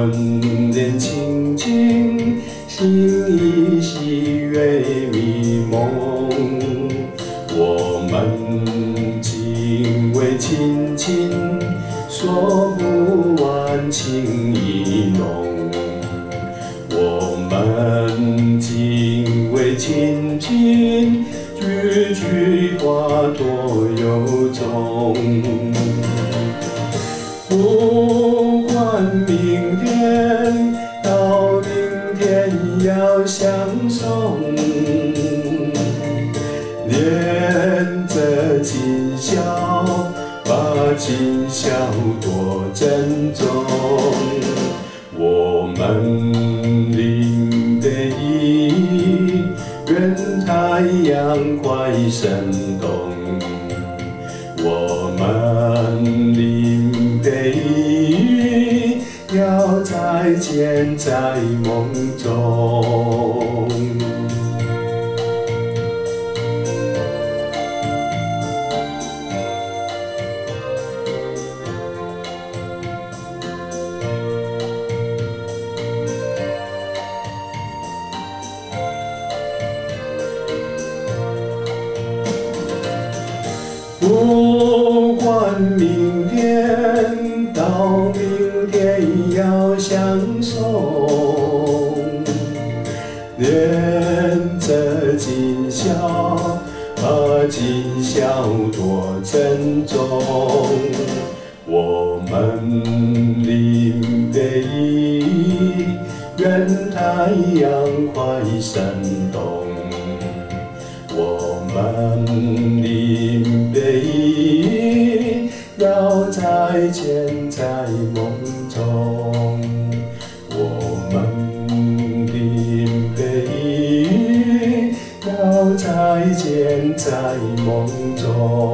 温暖亲近，心依稀月迷蒙。我们敬畏亲近，说不完情意浓。我们敬畏亲近，句句话多由衷。不管明天到明天要相送，连着今宵，把今宵多珍重。我们临别意，愿太阳快升东。我们临别意，要再见在梦中。不管明天到明天要相送，连着今宵，把今宵多珍重。我们临别意，愿太阳快升东。我们临别意，要再见在梦中。我们临别意，要再见在梦中。